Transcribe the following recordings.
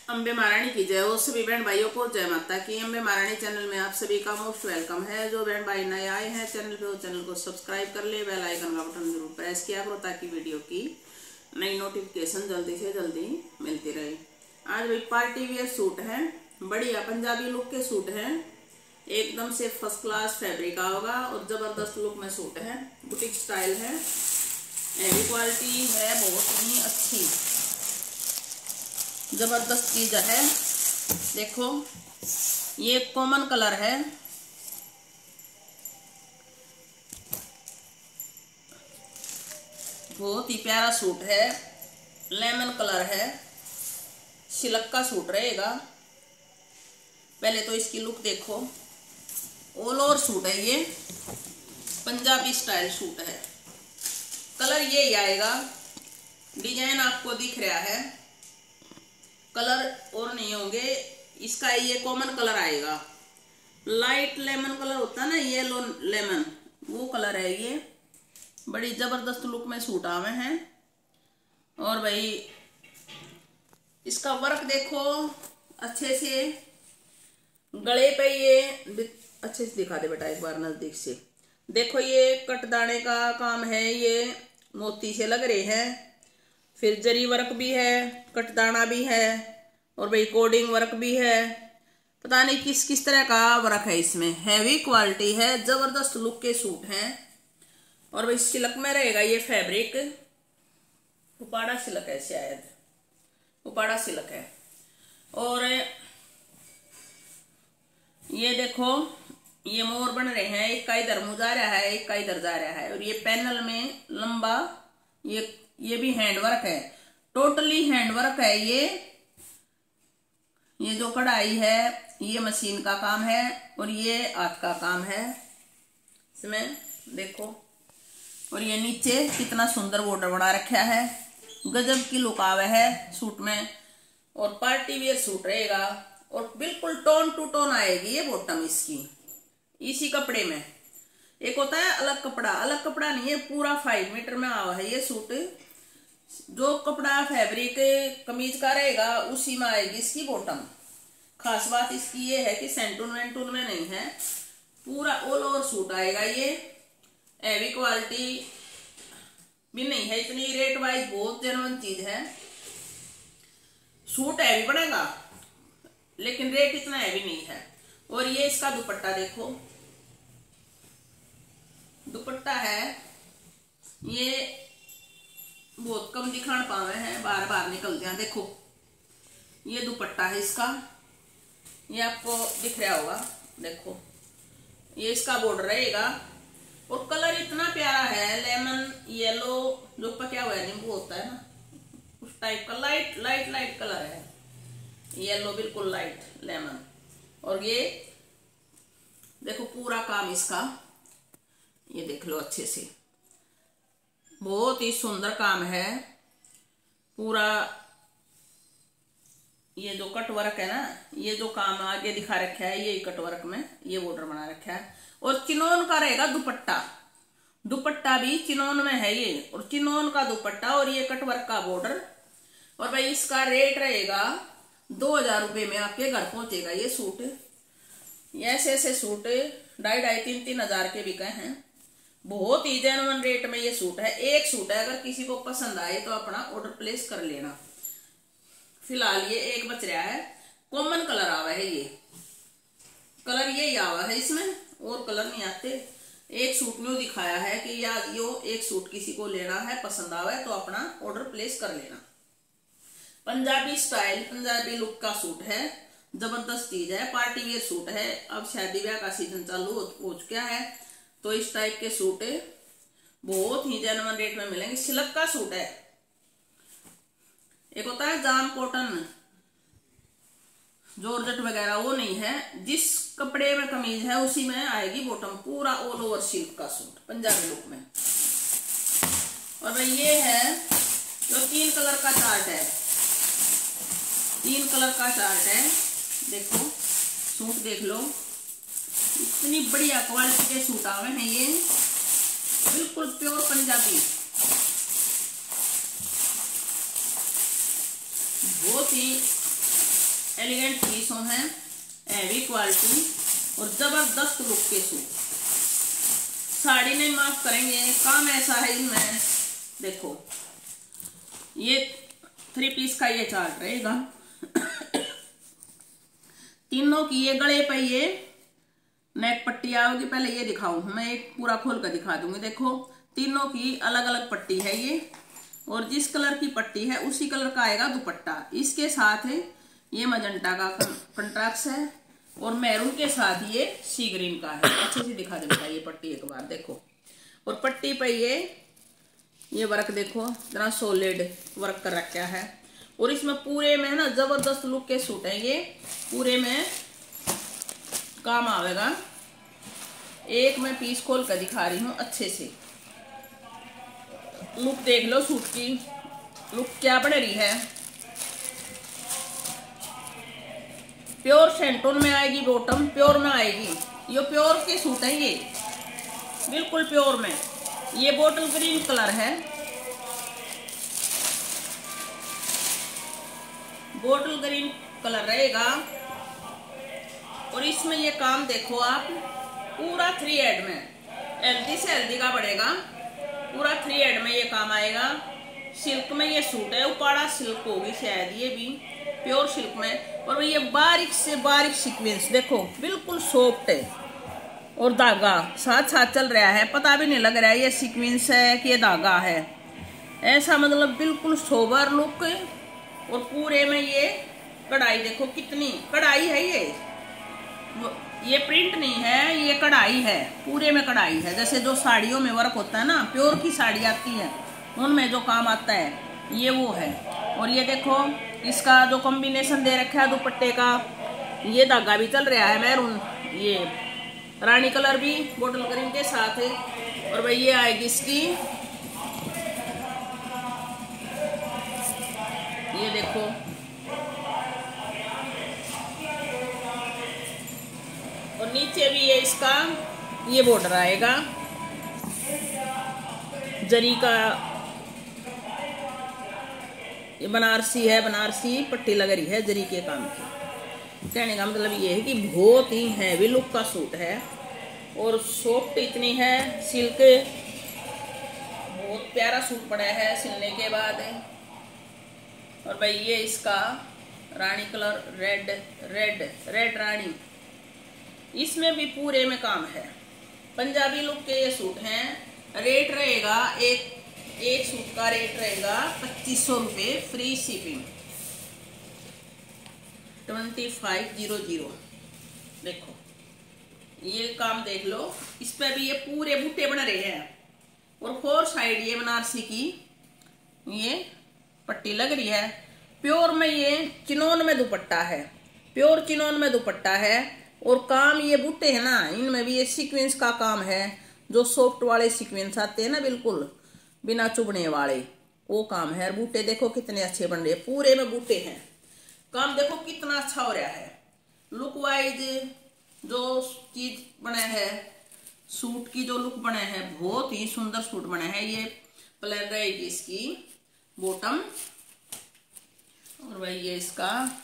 अम्बे महारानी की जय हो। सभी बहन भाइयों को जय माता की। अम्बे महारानी चैनल में आप सभी का मोस्ट वेलकम है। जो बहन भाई नए आए हैं चैनल पे, वो चैनल को सब्सक्राइब कर ले, बेल आइकन का बटन जरूर प्रेस किया करो ताकि वीडियो की नई नोटिफिकेशन जल्दी से जल्दी मिलती रहे। आज भाई पार्टी वेयर सूट है, बढ़िया पंजाबी लुक के सूट है, एकदम से फर्स्ट क्लास फैब्रिक का होगा और जबरदस्त लुक में सूट है। बुटीक स्टाइल है, हैवी क्वालिटी है, बहुत ही अच्छी जबरदस्त चीज है। देखो ये कॉमन कलर है, बहुत ही प्यारा सूट है, लेमन कलर है, सिल्क का सूट रहेगा। पहले तो इसकी लुक देखो, ऑल ओवर सूट है, ये पंजाबी स्टाइल सूट है। कलर ये आएगा, डिजाइन आपको दिख रहा है, कलर और नहीं होंगे। इसका ये कॉमन कलर आएगा, लाइट लेमन कलर होता है ना, येलो लेमन, वो कलर है। ये बड़ी जबरदस्त लुक में सूट आवे हैं। और भाई इसका वर्क देखो अच्छे से, गले पे ये अच्छे से दिखा दे बेटा एक बार नजदीक से। देखो ये कटदाने का काम है, ये मोती से लग रहे हैं, फिर जरी वर्क भी है, कटदाना भी है और भाई कोडिंग वर्क भी है। पता नहीं किस किस तरह का वर्क है इसमें। हैवी क्वालिटी है, जबरदस्त लुक के सूट हैं। और भाई सिल्क में रहेगा ये फैब्रिक, उपाड़ा सिल्क है, शायद उपाड़ा सिल्क है। और ये देखो ये मोर बन रहे हैं, एक का इधर मुंह जा रहा है, एक का इधर जा रहा है। और ये पैनल में लंबा ये भी हैंडवर्क है, टोटली हैंडवर्क है। ये जो कढ़ाई है ये मशीन का काम है और ये हाथ का काम है इसमें देखो। और ये नीचे कितना सुंदर बॉर्डर बना रखा है, गजब की लुक आवे है सूट में। और पार्टी वेयर सूट रहेगा और बिल्कुल टोन टू टोन आएगी ये बॉटम इसकी, इसी कपड़े में। एक होता है अलग कपड़ा, अलग कपड़ा नहीं है, पूरा 5 मीटर में आवा है ये सूट। जो कपड़ा फैब्रिक कमीज का रहेगा उसी में आएगी इसकी बॉटम। खास बात इसकी ये है कि सेंटून वेंटून में नहीं है, पूरा ऑल ओवर सूट आएगा ये। हैवी क्वालिटी भी नहीं है इतनी, रेट वाइज बहुत जेन्युइन चीज है। सूट हैवी पड़ेगा लेकिन रेट इतना हैवी नहीं है। और ये इसका दुपट्टा देखो, दुपट्टा है ये बहुत कम दिखाण पावे हैं, बार बार निकलते हैं। देखो ये दुपट्टा है इसका, ये आपको दिख रहा होगा, देखो ये इसका बॉर्डर रहेगा। और कलर इतना प्यारा है, लेमन येलो, जो पका हुआ नींबू होता है ना उस टाइप का, लाइट लाइट लाइट कलर है येलो, बिल्कुल लाइट लेमन। और ये देखो पूरा काम इसका, ये देख लो अच्छे से, बहुत ही सुंदर काम है पूरा। ये जो कट वर्क है ना, ये जो काम आगे दिखा रखा है, ये कट वर्क में ये बॉर्डर बना रखा है। और चिनोन का रहेगा दुपट्टा, दुपट्टा भी चिनोन में है ये, और चिनोन का दुपट्टा और ये कट वर्क का बॉर्डर। और भाई इसका रेट रहेगा 2000 रुपये में आपके घर पहुंचेगा ये सूट। ऐसे ऐसे सूट 2,500-3,000 हजार के बिके हैं, बहुत ही जेन्युइन रेट में ये सूट है। एक सूट है, अगर किसी को पसंद आए तो अपना ऑर्डर प्लेस कर लेना। फिलहाल ये एक बच रहा है, कॉमन कलर आवा है, ये कलर ये आवा है इसमें, और कलर नहीं आते। एक सूट में दिखाया है कि या यो एक सूट किसी को लेना है, पसंद आवा है तो अपना ऑर्डर प्लेस कर लेना। पंजाबी स्टाइल, पंजाबी लुक का सूट है, जबरदस्त चीज है, पार्टी वेयर सूट है। अब शादी ब्याह का सीजन चालू हो चुका है तो इस टाइप के सूट बहुत ही जेन्युइन रेट में मिलेंगे। सिल्क का सूट है, एक होता है जाम कॉटन जॉर्जेट वगैरह, वो नहीं है। जिस कपड़े में कमीज है उसी में आएगी बॉटम, पूरा ऑल ओवर सिल्क का सूट पंजाबी लुक में। और भाई ये है जो 3 कलर का चार्ट है, 3 कलर का चार्ट है। देखो सूट देख लो, इतनी बढ़िया क्वालिटी के सूट आवे हैं ये, बिल्कुल प्योर पंजाबी, बहुत ही एलिगेंट पीसों हैं, हैवी क्वालिटी और जबरदस्त लुक के सूट। साड़ी नहीं माफ करेंगे, काम ऐसा है इनमें। देखो ये 3 पीस का ये चार्ट रहेगा। तीनों की ये गले पे ये नेक पट्टी आओगी। पहले ये दिखाऊं, मैं एक पूरा खोल कर दिखा दूंगी। देखो तीनों की अलग अलग पट्टी है ये, और जिस कलर की पट्टी है उसी कलर का आएगा दुपट्टा। इसके साथ ये मजंटा का कंट्रास्ट है और मैरून के साथ ये सी ग्रीन का है। अच्छे से दिखा दे बेटा ये पट्टी एक बार देखो। और पट्टी पे ये वर्क देखो, इतना सॉलिड वर्क कर रखा है। और इसमें पूरे में ना जबरदस्त लुक के सूट है ये, पूरे में काम आवेगा। एक मैं पीस खोल कर दिखा रही हूँ अच्छे से, लुक देख लो सूट की, लुक क्या बन रही है। प्योर सेंटोन में आएगी बॉटम, प्योर में आएगी। ये प्योर के सूट है, ये बिल्कुल प्योर में। ये बॉटल ग्रीन कलर है, बॉटल ग्रीन कलर रहेगा। और इसमें ये काम देखो आप, पूरा 3 एड में, हल्दी से हल्दी का बढ़ेगा, पूरा 3 एड में ये काम आएगा। सिल्क में ये सूट है, उपाड़ा सिल्क होगी शायद, ये भी प्योर सिल्क में। और ये बारीक से बारीक सीक्वेंस देखो, बिल्कुल सॉफ्ट है। और धागा साथ साथ चल रहा है, पता भी नहीं लग रहा है ये सीक्वेंस है कि ये धागा है। ऐसा मतलब बिल्कुल सोबर लुक। और पूरे में ये कढ़ाई देखो, कितनी कढ़ाई है ये प्रिंट नहीं है, ये कढ़ाई है, पूरे में कढ़ाई है। जैसे जो साड़ियों में वर्क होता है ना, प्योर की साड़ी आती है उनमें जो काम आता है, ये वो है। और ये देखो इसका जो कॉम्बिनेशन दे रखा है दुपट्टे का, ये धागा भी चल रहा है मैरून, ये रानी कलर भी बॉटल ग्रीन के साथ है। और भाई ये आएगी इसकी, ये देखो और नीचे भी ये इसका ये बॉर्डर आएगा जरी का। ये बनारसी है, बनारसी पट्टी लग रही है जरी के काम की। कहने का मतलब ये है कि बहुत ही हैवी लुक का सूट है और सॉफ्ट इतनी है, सिल्क बहुत प्यारा सूट पड़ा है सिलने के बाद। और भाई ये इसका रानी कलर, रेड रानी, इसमें भी पूरे में काम है। पंजाबी लुक के ये सूट हैं। रेट रहेगा एक सूट का रेट रहेगा 2500 रुपये, फ्री शिपिंग 2500। देखो ये काम देख लो, इस पे भी ये पूरे बूटे बन रहे हैं। और 4 साइड ये बनारसी की ये पट्टी लग रही है। प्योर में ये चिनोन में दुपट्टा है, प्योर चिनोन में दुपट्टा है। और काम ये बूटे है ना, इनमें भी ये सीक्वेंस का काम है, जो सॉफ्ट वाले सीक्वेंस आते हैं ना, बिल्कुल बिना चुभने वाले, वो काम है। बूटे देखो कितने अच्छे बन रहे हैं, पूरे में बूटे हैं। काम देखो कितना अच्छा हो रहा है। लुक वाइज जो चीज बना है, सूट की जो लुक बना है, बहुत ही सुंदर सूट बना है। ये प्लेन रहेगी इसकी बॉटम। और भाई ये इसका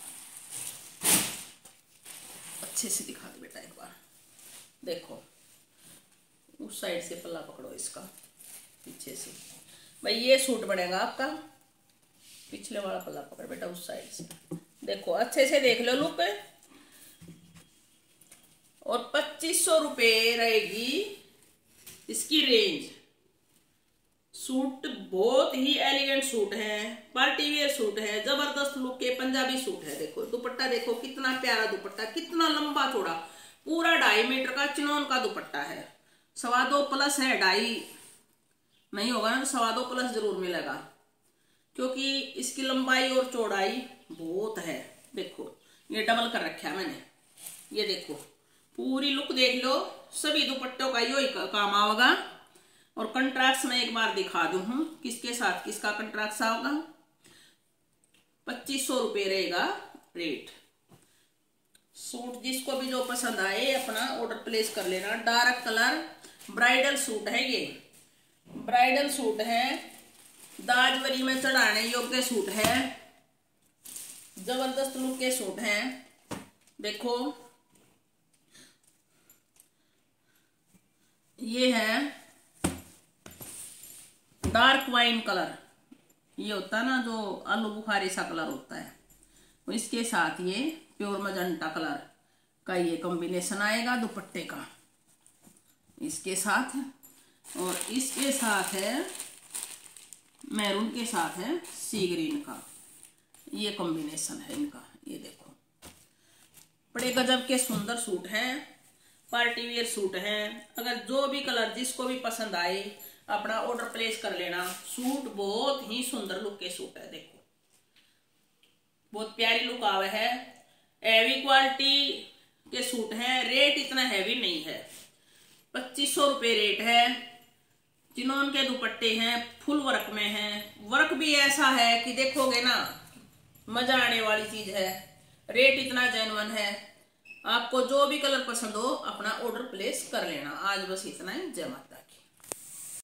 अच्छे से दिखा दे बेटा एक बार, देखो उस साइड से पल्ला पकड़ो इसका पीछे से। भाई ये सूट बनेगा आपका, पिछले वाला पल्ला पकड़ बेटा उस साइड से, देखो अच्छे से देख लो लुक। और 2500 रुपये रहेगी इसकी रेंज। सूट बहुत ही एलिगेंट सूट है, पार्टी वेयर सूट है, जबरदस्त लुक के पंजाबी सूट है। देखो दुपट्टा देखो कितना प्यारा दुपट्टा, कितना लंबा चौड़ा, पूरा 2.5 मीटर का चिनोन का दुपट्टा है। 2.25 प्लस है, 2.5 नहीं होगा ना, 2.25 प्लस जरूर मिलेगा, क्योंकि इसकी लंबाई और चौड़ाई बहुत है। देखो ये डबल कर रखा है मैंने, ये देखो पूरी लुक देख लो। सभी दुपट्टों का यही काम आएगा। और कंट्रास्ट में एक बार दिखा दूं हूं किसके साथ किसका कंट्रास्ट होगा। 2500 रुपये रहेगा रेट। सूट जिसको भी जो पसंद आए अपना ऑर्डर प्लेस कर लेना। डार्क कलर ब्राइडल सूट है, ये ब्राइडल सूट है, दाजवरी में चढ़ाने योग्य सूट है। जबरदस्त लुक के सूट हैं। देखो ये है डार्क वाइन कलर, ये होता है ना जो आलू बुखारी सा कलर होता है, इसके साथ ये प्योर मजंटा कलर का ये कॉम्बिनेशन आएगा दुपट्टे का इसके साथ। और इसके साथ है मैरून के साथ है सी ग्रीन का, ये कॉम्बिनेशन है इनका। ये देखो बड़े गजब के सुंदर सूट हैं, पार्टी वियर सूट हैं। अगर जो भी कलर जिसको भी पसंद आए अपना ऑर्डर प्लेस कर लेना। सूट बहुत ही सुंदर लुक के सूट है, देखो बहुत प्यारी लुक आवे है। हैवी क्वालिटी के सूट हैं, रेट इतना हैवी नहीं है, 2500 रुपये रेट है। चिनोन के दुपट्टे हैं, फुल वर्क में हैं, वर्क भी ऐसा है कि देखोगे ना मजा आने वाली चीज है। रेट इतना जेन्युइन है, आपको जो भी कलर पसंद हो अपना ऑर्डर प्लेस कर लेना। आज बस इतना ही, जय माता।